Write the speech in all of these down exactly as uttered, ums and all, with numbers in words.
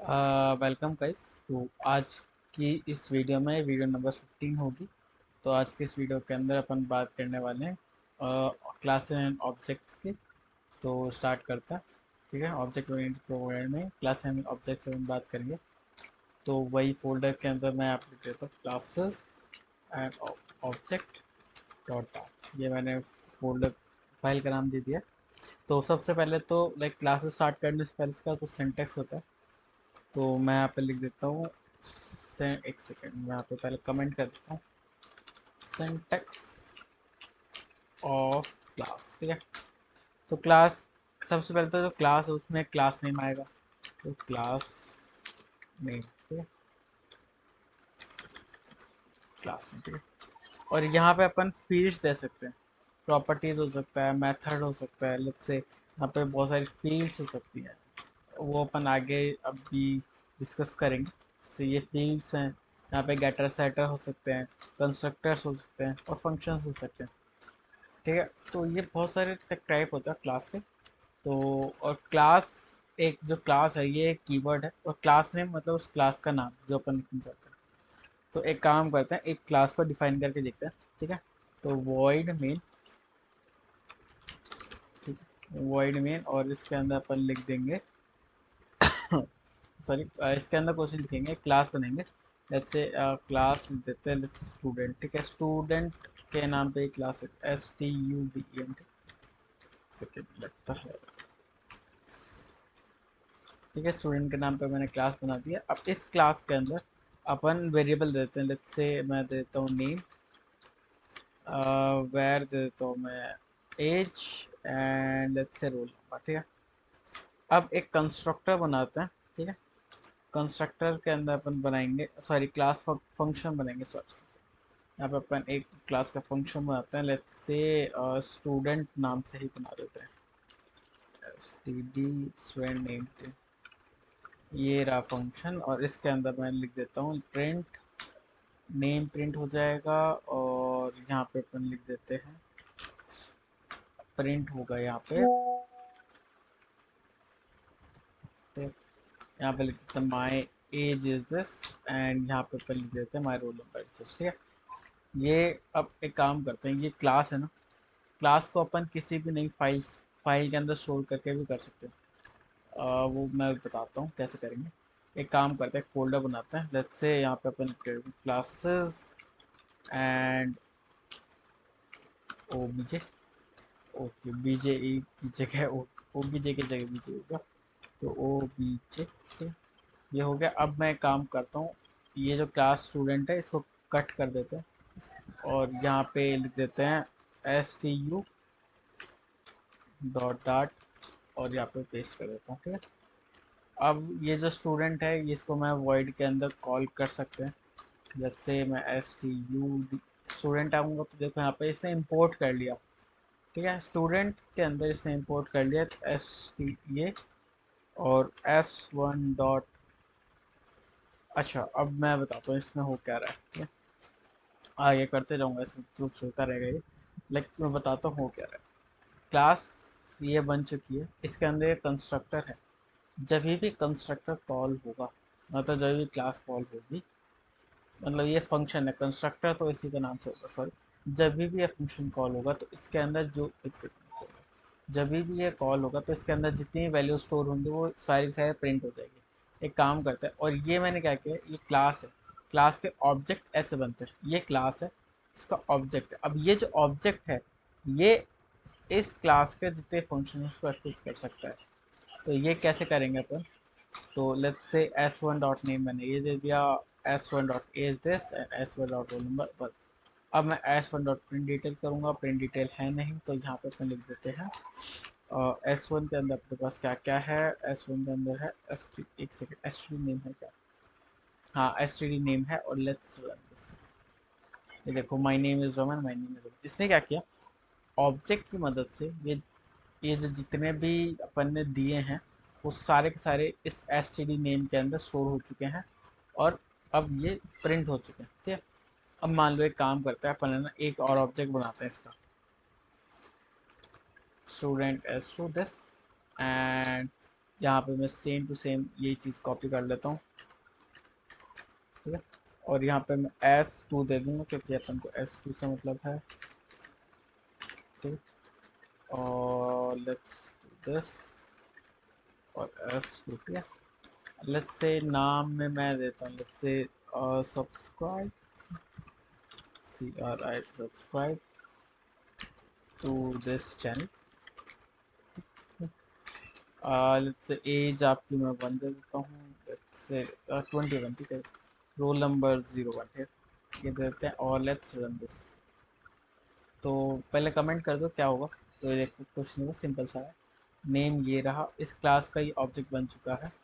Welcome guys. तो आज की इस वीडियो में वीडियो नंबर फिफ्टीन होगी। तो आज की इस वीडियो के अंदर अपन बात करने वाले हैं क्लास एंड ऑब्जेक्ट्स की। तो स्टार्ट करता है। ठीक है, ऑब्जेक्ट ओरिएंटेड प्रोग्रामिंग में क्लास एंड ऑब्जेक्ट्स से हम बात करेंगे। तो वही फोल्डर के अंदर मैं आप लिख देता हूँ क्लासेस एंड ऑब्जेक्ट डॉट डाट। ये मैंने फोल्डर फाइल का नाम दे दिया। तो सबसे पहले तो लाइक क्लासेस स्टार्ट करने से पहले इसका कुछ सिंटेक्स होता है। तो मैं यहाँ पे लिख देता हूँ से एक सेकेंड, मैं यहाँ पे पहले कमेंट कर देता हूँ सिंटेक्स ऑफ क्लास। ठीक है, तो क्लास सबसे पहले तो जो क्लास है उसमें क्लास नेम आएगा। तो क्लास नेम, ठीक है, क्लास नेम। ठीक है, और यहाँ पे अपन फील्ड्स दे सकते हैं। प्रॉपर्टीज हो सकता है, मेथड हो सकता है, लेट्स से यहाँ पे बहुत सारी फील्ड्स हो सकती हैं। वो अपन आगे अभी डिस्कस करेंगे। जैसे ये फील्ड्स हैं, यहाँ पे गेटर सेटर हो सकते हैं, कंस्ट्रक्टर्स हो सकते हैं और फंक्शंस हो सकते हैं। ठीक है, तो ये बहुत सारे टाइप होता है क्लास के। तो और क्लास, एक जो क्लास है ये एक कीवर्ड है, और क्लास नेम मतलब उस क्लास का नाम जो अपन लिखना चाहते हैं। तो एक काम करते हैं, एक क्लास को डिफाइन करके देखते हैं। ठीक है, तो वॉइड मेन, ठीक है, वॉइड मेन, और इसके अंदर अपन लिख देंगे सॉरी, इसके अंदर कुछ नहीं लिखेंगे, क्लास बनाएंगे। लेट्स से क्लास लिख देते हैं, लेट्स स्टूडेंट। ठीक है, स्टूडेंट के नाम पे एक क्लास है, S T U D N T. Second लगता है, ठीक है, स्टूडेंट के नाम पे मैंने क्लास बना दिया। अब इस क्लास के अंदर अपन वेरिएबल देते हैं। लेट्स से मैं देता हूँ नेम, वेर दे देता हूँ मैं age, and let's say roll number. ठीक है, अब एक कंस्ट्रक्टर बनाते हैं। ठीक है, कंस्ट्रक्टर के अंदर अपन बनाएंगे, सॉरी क्लास फंक्शन बनाएंगे, सॉरी यहाँ पे अपन एक क्लास का फंक्शन बनाते हैं। लेट्स से स्टूडेंट नाम से ही बना देते हैं, S T D student name. ये रहा फंक्शन, और इसके अंदर मैं लिख देता हूँ प्रिंट नेम, प्रिंट हो जाएगा। और यहाँ पे अपन लिख देते हैं प्रिंट होगा यहाँ पे, यहाँ पे लिख देते हैं my age is this, and यहाँ पे अपन लिख देते हैं my roll number is this. ठीक है, ये अब एक काम करते हैं, ये क्लास है ना, क्लास को अपन किसी भी नई फाइल्स फाइल के अंदर स्टोर करके भी कर सकते हैं। आ, वो मैं बताता हूँ कैसे करेंगे। एक काम करते हैं, फोल्डर बनाते हैं। लेट्स से यहाँ पे अपन classes and O B J, okay B J E की जगह ओ ओ बी जे की जगह बी जे होगा। तो ओ बी जे, ठीक है, ये हो गया। अब मैं काम करता हूँ, ये जो क्लास स्टूडेंट है इसको कट कर देते हैं, और यहाँ पे लिख देते हैं एस टी यू डॉट डाट, और यहाँ पे पेस्ट कर देता हूँ। ठीक है, अब ये जो स्टूडेंट है इसको मैं वॉइड के अंदर कॉल कर सकते हैं। जैसे से मैं एस टी यू स्टूडेंट आऊँगा, तो देखो यहाँ पे इसने इंपोर्ट कर लिया। ठीक है, स्टूडेंट के अंदर इसने इंपोर्ट कर लिया एस टी ये और एस वन डॉट। अच्छा, अब मैं बताता हूँ इसमें हो क्या रहा है। ठीक है, आगे करते जाऊँगा, इसमें तो चलता रहेगा ये। लेकिन मैं बताता हूँ हो क्या रहा है। क्लास ये बन चुकी है, इसके अंदर एक कंस्ट्रक्टर है। जब भी कंस्ट्रक्टर कॉल होगा, मतलब जब भी क्लास कॉल होगी, मतलब ये फंक्शन है कंस्ट्रक्टर, तो इसी का नाम से होगा, सॉरी। जब भी ये फंक्शन कॉल होगा तो इसके अंदर जो एक सेकंड, जब भी ये कॉल होगा तो इसके अंदर जितनी वैल्यू स्टोर होंगी वो सारी की सारी प्रिंट हो जाएगी। एक काम करता है, और ये मैंने क्या किया, ये क्लास है, क्लास के ऑब्जेक्ट ऐसे बनते हैं। ये क्लास है, इसका ऑब्जेक्ट है। अब ये जो ऑब्जेक्ट है ये इस क्लास के जितने फंक्शन को एक्सेस कर सकता है। तो ये कैसे करेंगे अपन, तो let's say S one dot name मैंने ये दे दिया, S one dot age this and S one dot roll number बस। अब मैं S one dot print detail करूँगा, प्रिंट डिटेल है नहीं, तो यहाँ पे अपन लिख देते हैं एस वन के अंदर अपने पास क्या क्या है। एस वन के अंदर है एस टी, एक second, S T D name है क्या, हाँ एस टी डी नेम है, और लेट्स रन दिस। ये देखो my name is Roman, my name is Roman. इसने क्या किया, ऑब्जेक्ट की मदद से ये ये जो जितने भी अपन ने दिए हैं वो सारे के सारे इस एस टी डी नेम के अंदर स्टोर हो चुके हैं, और अब ये प्रिंट हो चुके हैं। ठीक है, अब मान लो एक काम करते हैं अपन, है ना, एक और ऑब्जेक्ट बनाते हैं इसका, student S two this, and यहाँ पे मैं सेम टू सेम यही चीज़ कॉपी कर लेता हूँ, ठीक है। और यहाँ पे मैं एस टू दे दूँगा क्योंकि अपन को एस टू से मतलब है, ठीक। और लेट्स डू दिस और एस टू, ठीक है। लेट्स से नाम में मैं देता हूँ, let's say subscribe, C R I subscribe to this channel. Let's say age आपकी मैं वन दे देता हूँ, लेट्स से ट्वेंटी वन, ठीक है। रोल नंबर ज़ीरो वन है, ये दे देते हैं और लेट्स रन दिस। तो पहले कमेंट कर दो क्या होगा। तो ये देखो कुछ नहीं, सिंपल सा है। नेम ये रहा, इस क्लास का ये ऑब्जेक्ट बन चुका है।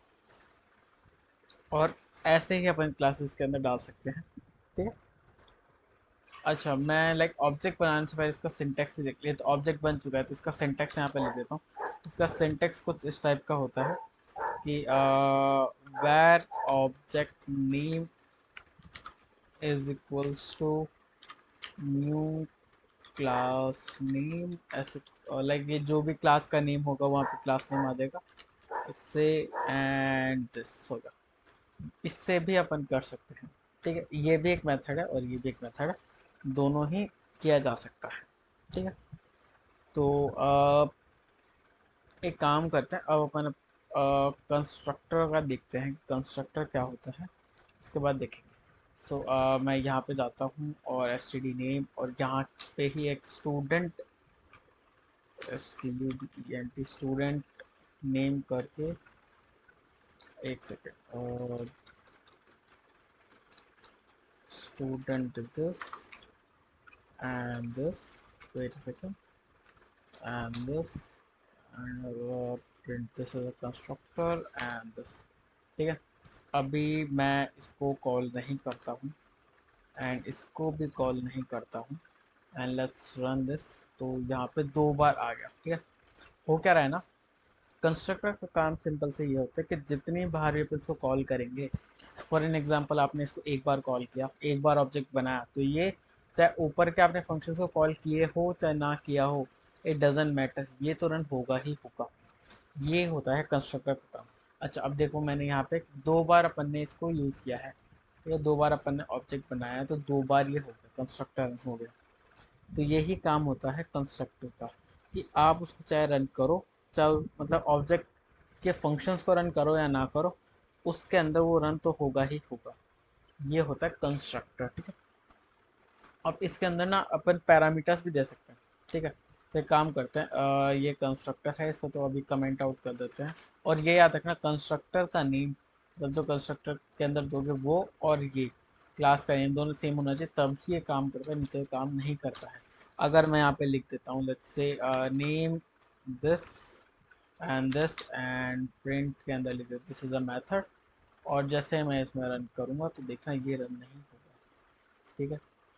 और ऐसे ही अपन क्लासेस के अंदर डाल सकते हैं, ठीक है। अच्छा, मैं लाइक ऑब्जेक्ट बनाने से पहले इसका सिंटेक्स भी देख लिया। तो ऑब्जेक्ट बन चुका है तो इसका सिंटेक्स यहाँ पे लिख देता हूँ। इसका सिंटेक्स कुछ इस टाइप का होता है कि where object name is equals to new class name, ऐसे लाइक ये जो भी क्लास का नेम होगा वहाँ पे क्लास नेम आ जाएगा इससे, एंड दिस होगा। इससे भी अपन कर सकते हैं, ठीक है। ये भी एक मेथड है और ये भी एक मेथड है, दोनों ही किया जा सकता है, ठीक है। तो अ, एक काम करते हैं, अब अपन कंस्ट्रक्टर का देखते हैं कंस्ट्रक्टर क्या होता है, उसके बाद देखेंगे। सो so, uh, मैं यहाँ पे जाता हूँ और एस टी डी नेम, और यहाँ पे ही एक student, S T U D N T student name करके, एक सेकेंड, और student this and this, wait a second, and this and print this is a constructor and this, ठीक है। अभी मैं इसको कॉल नहीं करता हूँ एंड इसको भी कॉल नहीं करता हूँ, एंड लेट्स रन दिस। तो यहाँ पे दो बार आ गया, ठीक है। हो क्या रहा है ना, कंस्ट्रक्टर का काम सिंपल से ये होता है कि जितनी बार भी इसको कॉल करेंगे, फॉर एन एग्जांपल आपने इसको एक बार कॉल किया, एक बार ऑब्जेक्ट बनाया, तो ये चाहे ऊपर के आपने फंक्शन को कॉल किए हो चाहे ना किया हो, इट डजेंट मैटर, ये तो रन होगा ही होगा। ये होता है कंस्ट्रक्टर का काम। अच्छा, अब देखो मैंने यहाँ पे दो बार अपन ने इसको यूज़ किया है, ये दो बार अपन ने ऑब्जेक्ट बनाया है, तो दो बार ये हो गया, कंस्ट्रक्टर हो गया। तो यही काम होता है कंस्ट्रक्टर का, कि आप उसको चाहे रन करो, चाहे मतलब ऑब्जेक्ट के फंक्शंस को रन करो या ना करो, उसके अंदर वो रन तो होगा ही होगा। ये होता है कंस्ट्रक्टर, ठीक है। अब इसके अंदर ना अपन पैरामीटर्स भी दे सकते हैं, ठीक है। तो एक काम करते हैं, अ, ये कंस्ट्रक्टर है, इसको तो अभी कमेंट आउट कर देते हैं। और ये याद रखना, कंस्ट्रक्टर का नेम मतलब जो कंस्ट्रक्टर के अंदर दोगे वो, और ये क्लास का नेम दोनों सेम होना चाहिए, तब ही ये काम करता है, नहीं तो ये काम नहीं करता है। अगर मैं यहाँ पे लिख देता हूँ let's say name this and this and print के अंदर लिख देते दिस इज अ मेथड, और जैसे मैं इसमें रन करूँगा तो देखना ये रन नहीं होगा, ठीक है।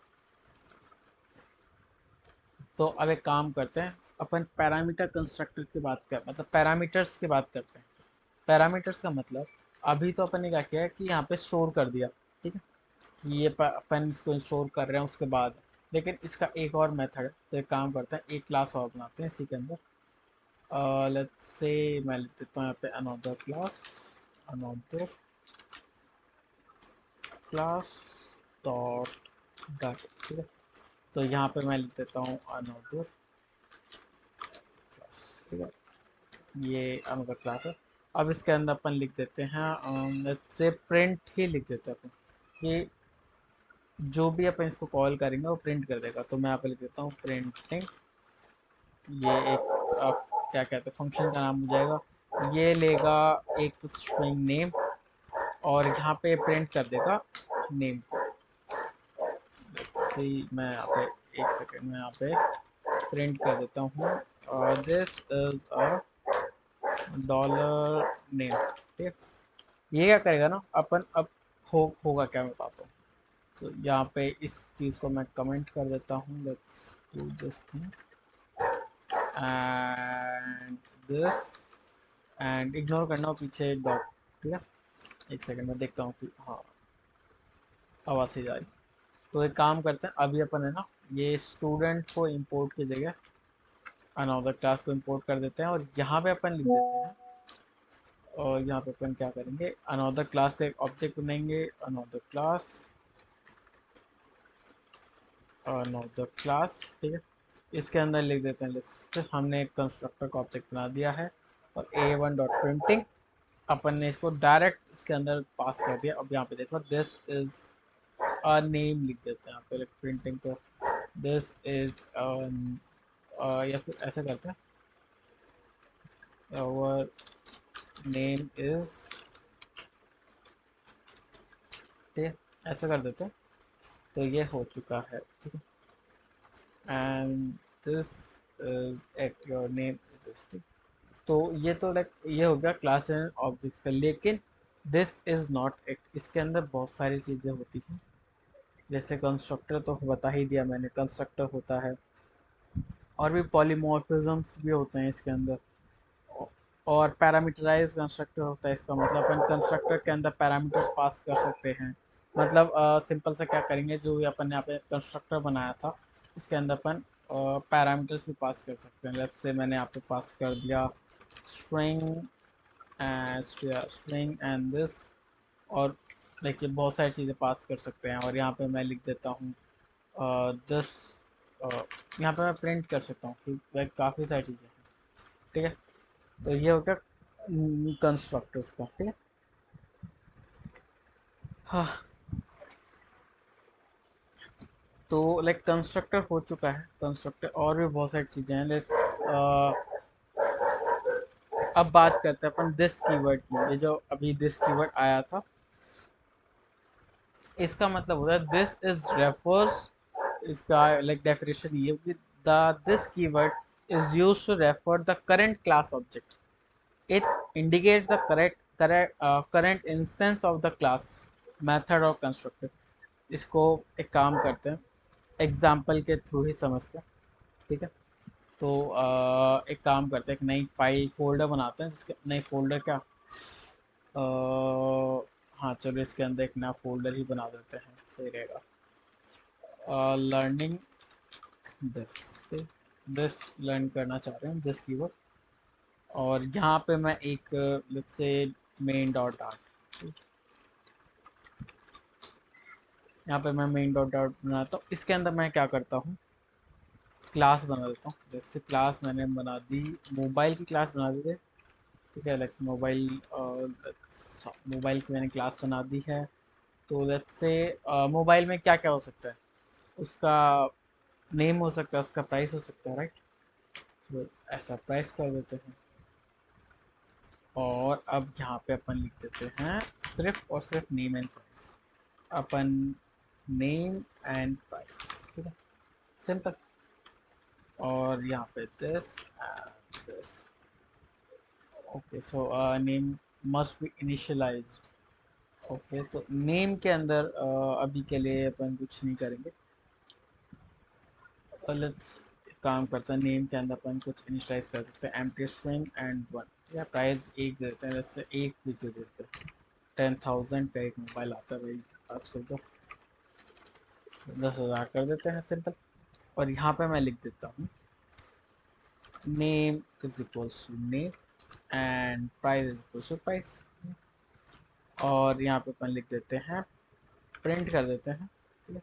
तो अब एक काम करते हैं, अपन पैरामीटर कंस्ट्रक्टर की बात कर मतलब पैरामीटर्स की बात करते हैं। पैरामीटर्स का मतलब, अभी तो अपन ने क्या किया है कि यहाँ पे स्टोर कर दिया, ठीक है, कि ये प- अपन इसको स्टोर कर रहे हैं उसके बाद। लेकिन इसका एक और मेथड है, तो एक काम करते हैं, एक क्लास और बनाते हैं इसी के अंदर। लेट्स से मैं लिख देता हूँ यहाँ पे another class, another class dot data, ठीक है। तो यहाँ पे मैं लिख देता हूँ अनदर क्लास, ठीक है। ये अनदर क्लास है। अब इसके अंदर अपन लिख देते हैं, लेट्स से प्रिंट ही लिख देते हैं अपन, कि जो भी अपन इसको कॉल करेंगे वो प्रिंट कर देगा। तो मैं यहाँ पे लिख देता हूँ प्रिंटिंग, ये एक अ, क्या कहते हैं फंक्शन का नाम हो जाएगा, ये लेगा एक स्ट्रिंग नेम, और यहाँ पे प्रिंट कर देगा नेम को। सी मैं यहाँ पे एक सेकेंड में यहाँ पे प्रिंट कर देता हूँ, this is a dollar name, ठीक है। ये क्या करेगा ना अपन, अब हो होगा क्या मैं बताता हूँ। तो यहाँ पे इस चीज़ को मैं कमेंट कर देता हूँ, let's do this thing and this, and ignore करना हो पीछे डॉट, ठीक है। एक सेकंड में देखता हूँ कि हाँ आवाज़ सही जा रही। तो एक काम करते हैं, अभी अपन है ना ये स्टूडेंट को इंपोर्ट की जगह अनदर क्लास को इंपोर्ट कर देते हैं, और यहाँ पे अपन लिख देते हैं और यहाँ पे अपन क्या करेंगे, अनदर क्लास का एक ऑब्जेक्ट बनाएंगे, अनदर क्लास, अनदर क्लास, ठीक है। इसके अंदर लिख देते हैं लिस्ट, हमने एक कंस्ट्रक्टर का ऑब्जेक्ट बना दिया है। और ए वन डॉट प्रिंटिंग, अपन ने इसको डायरेक्ट इसके अंदर पास कर दिया। अब यहाँ पे देखो दिस इज अ नेम लिख देते हैं यहाँ पे प्रिंटिंग, तो दिस इज या फिर ऐसा करते हैं, our नेम इज, ठीक है, ऐसा कर देते हैं। तो ये हो चुका है, ठीक है। And this is at your name is this, ठीक। तो ये तो लाइक ये हो गया क्लास एंड ऑब्जेक्ट का, लेकिन दिस इज नॉट इट, इसके अंदर बहुत सारी चीज़ें होती हैं। जैसे कंस्ट्रक्टर तो बता ही दिया मैंने, कंस्ट्रक्टर होता है, और भी पॉलीमॉर्फिज्म्स भी होते हैं इसके अंदर, और पैरामीटराइज कंस्ट्रक्टर होता है। इसका मतलब अपन कंस्ट्रक्टर के अंदर पैरामीटर्स पास कर सकते हैं। मतलब सिंपल सा क्या करेंगे, जो भी अपन ने यहाँ पे कंस्ट्रक्टर बनाया था इसके अंदर अपन पैरामीटर्स भी पास कर सकते हैं। लेट्स से मैंने यहाँ पे पास कर दिया string and string and this, और देखिए बहुत सारी चीज़ें पास कर सकते हैं। और यहाँ पे मैं लिख देता हूँ दिस, यहाँ पे मैं प्रिंट कर सकता हूँ कि काफ़ी सारी चीज़ें हैं, ठीक है। तो ये हो गया कंस्ट्रक्टर्स का, ठीक है। हाँ, तो लाइक कंस्ट्रक्टर हो चुका है, कंस्ट्रक्टर और भी बहुत सारी चीज़ें हैं। लेट्स अब बात करते हैं अपन दिस कीवर्ड की। ये जो अभी दिस कीवर्ड आया था, इसका मतलब होता है दिस इज रेफर्स, इसका लाइक डेफिनेशन ये कि the this keyword is used to refer the current class object, it indicates the correct correct uh, current instance of the class method or constructor। इसको एक काम करते हैं, एग्जाम्पल के through ही समझते हैं, ठीक है। तो uh, एक काम करते हैं, एक नई फाइल फोल्डर बनाते हैं, जिसके नई फोल्डर क्या, uh, हाँ चलो इसके अंदर एक नया फोल्डर ही बना देते हैं, सही रहेगा। लर्निंग दिस, दिस लर्न करना चाह रहे हैं दिस कीवर्ड। और यहाँ पे मैं एक let's say main dot art, यहाँ पे मैं मेन डॉट डॉट बनाता हूँ। इसके अंदर मैं क्या करता हूँ, क्लास बना देता हूँ। जैसे क्लास मैंने बना दी, मोबाइल की क्लास बना दी है, ठीक है। लाइक मोबाइल, मोबाइल की मैंने क्लास बना दी है। तो लेट्स से मोबाइल में क्या क्या हो सकता है, उसका नेम हो सकता है, उसका प्राइस हो सकता है, राइट। तो ऐसा प्राइस कर देते हैं। और अब यहाँ पे अपन लिख देते हैं सिर्फ और सिर्फ नेम एंड प्राइस, अपन नेम एंड प्राइस, ठीक है, सिंपल। और यहाँ पे this and this, okay. So name must be initialized, okay. तो नेम के अंदर uh, अभी के लिए अपन कुछ नहीं करेंगे। लेट्स काम करते हैं, नेम के अंदर अपन कुछ इनिशियलाइज कर देते हैं, एम्प्टी स्ट्रिंग एंड वन, या प्राइस एक देते हैं, जैसे एक भी दे देते हैं। टेन थाउजेंड का एक मोबाइल आता है भाई आजकल, तो दस हज़ार कर देते हैं, सिंपल। और यहाँ पे मैं लिख देता हूँ name is equals to name and price is equals to price. और यहाँ पे अपन लिख देते हैं, प्रिंट कर देते हैं, ठीक है।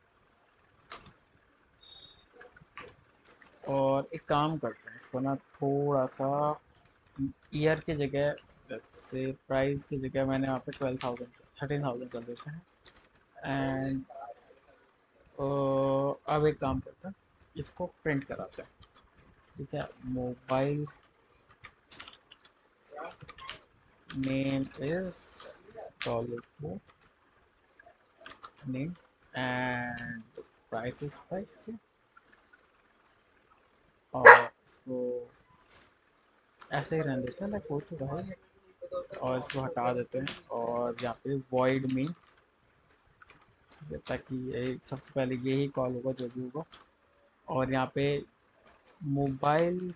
और एक काम करते हैं, इसको ना थोड़ा सा ईयर की जगह से प्राइस की जगह मैंने यहाँ पे ट्वेल्व थाउजेंड थर्टीन थाउजेंड कर देते हैं। एंड अब एक काम करते हैं, इसको प्रिंट कराते हैं, ठीक है। Mobile name is dollar name and price is price. और इसको ऐसे ही रहने देते हैं, लाइक हो चुका है। और इसको हटा देते हैं, और यहाँ पे वॉइड में, ताकि ये सबसे पहले यही कॉल होगा जो भी होगा। और यहाँ पे mobile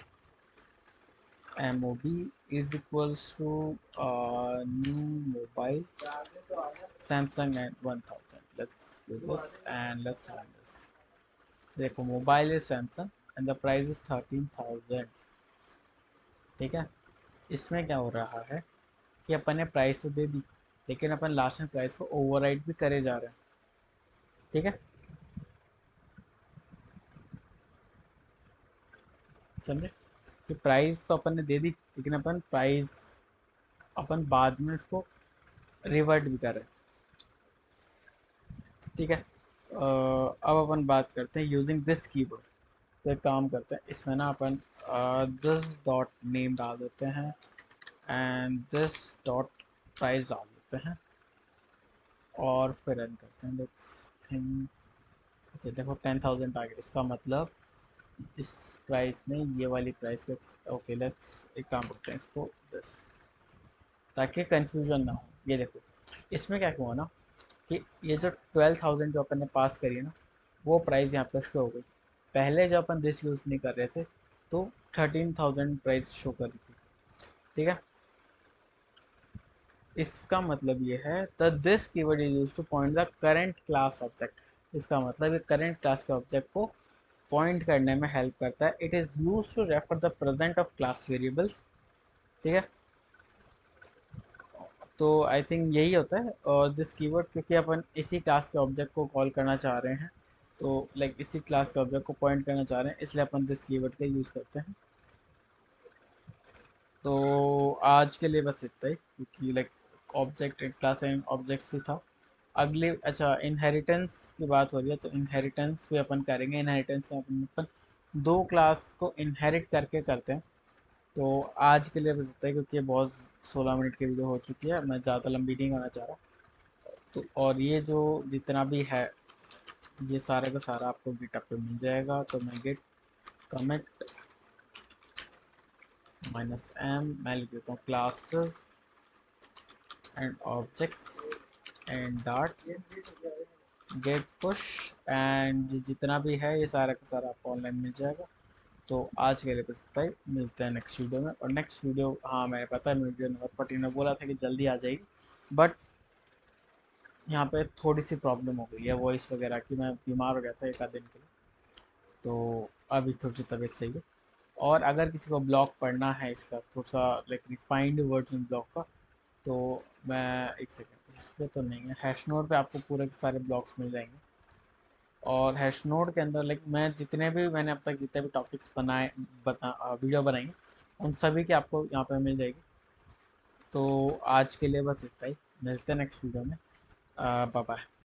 M O B is equals to new mobile Samsung and one thousand. Let's do this and let's run this. देखो mobile is Samsung and the price is thirteen thousand, ठीक है। इसमें क्या हो रहा है, कि अपन ने प्राइस तो दे दी, लेकिन अपन लास्ट में प्राइस को ओवरराइड भी करे जा रहे हैं। ठीक है, समझे कि प्राइस तो अपन ने दे दी, लेकिन अपन प्राइस अपन बाद में उसको रिवर्ट भी कर रहे हैं। ठीक है, अ, अब अपन बात करते हैं यूजिंग दिस कीवर्ड। तो एक काम करते हैं, इसमें ना अपन दिस डॉट नेम डाल देते हैं एंड दिस डॉट प्राइस डाल देते हैं और फिर रन करते हैं। लेट्स थिंक, ओके देखो टेन थाउजेंड आ गया, इसका मतलब इस प्राइस में ये वाली प्राइस का, ओके लेट्स एक काम करते हैं इसको दिस, ताकि कंफ्यूजन ना हो। ये देखो इसमें क्या हुआ ना कि ये जो ट्वेल्व थाउजेंड जो अपन ने पास करी है ना, वो प्राइस यहाँ पे शो हो गई। पहले जब अपन दिस यूज़ नहीं कर रहे थे तो थर्टीन थाउजेंड प्राइस शो कर रही थी। ठीक है, इसका मतलब ये है the this keyword is used to point the current class object. इसका मतलब ये करंट क्लास के ऑब्जेक्ट को पॉइंट करने में हेल्प करता है। It is use to refer the present of class variables. ठीक है, तो आई थिंक यही होता है। और दिस कीवर्ड क्योंकि अपन इसी क्लास के ऑब्जेक्ट को कॉल करना चाह रहे हैं, तो लाइक इसी क्लास के ऑब्जेक्ट को पॉइंट करना चाह रहे हैं, इसलिए अपन दिस कीवर्ड का यूज़ करते हैं। तो आज के लिए बस इतना ही, क्योंकि like object class and objects ही था। अगले, अच्छा इनहेरिटेंस की बात हो रही है, तो इनहेरिटेंस भी अपन करेंगे। इनहेरिटेंस में अपन अपन दो क्लास को इनहेरिट करके करते हैं। तो आज के लिए बस इतना ही, क्योंकि बहुत सोलह मिनट की वीडियो हो चुकी है, मैं ज़्यादा लंबी नहीं होना चाह रहा। तो और ये जो जितना भी है ये सारे का सारा आपको गिटअप पे मिल जाएगा। तो मैं गिट कमिट माइनस एम मैं लिख देता हूँ classes and objects and dot get push and जितना भी है ये सारा का सारा आपको ऑनलाइन मिल जाएगा। तो आज के लिए बस इतना ही, मिलते हैं नेक्स्ट वीडियो में। और नेक्स्ट वीडियो, हाँ मैंने पता है वीडियो नंबर फोर्टीन में बोला था कि जल्दी आ जाएगी, बट यहाँ पे थोड़ी सी प्रॉब्लम हो गई है वॉइस वगैरह की। मैं बीमार हो गया था एक आध दिन के लिए, तो अभी थोड़ी सी तबीयत सही है। और अगर किसी को ब्लॉग पढ़ना है इसका थोड़ा सा लाइक रिफाइंड वर्जन ब्लॉग का, तो मैं एक सेकेंड, इस पर तो नहीं है, हैश नोट पे आपको पूरे के सारे ब्लॉग्स मिल जाएंगे। और हैश नोट के अंदर लाइक मैं जितने भी मैंने अब तक जितने भी टॉपिक्स बनाए बता वीडियो बनाई उन सभी की आपको यहाँ पे मिल जाएगी। तो आज के लिए बस इतना ही, मिलते हैं नेक्स्ट वीडियो में। Bye bye.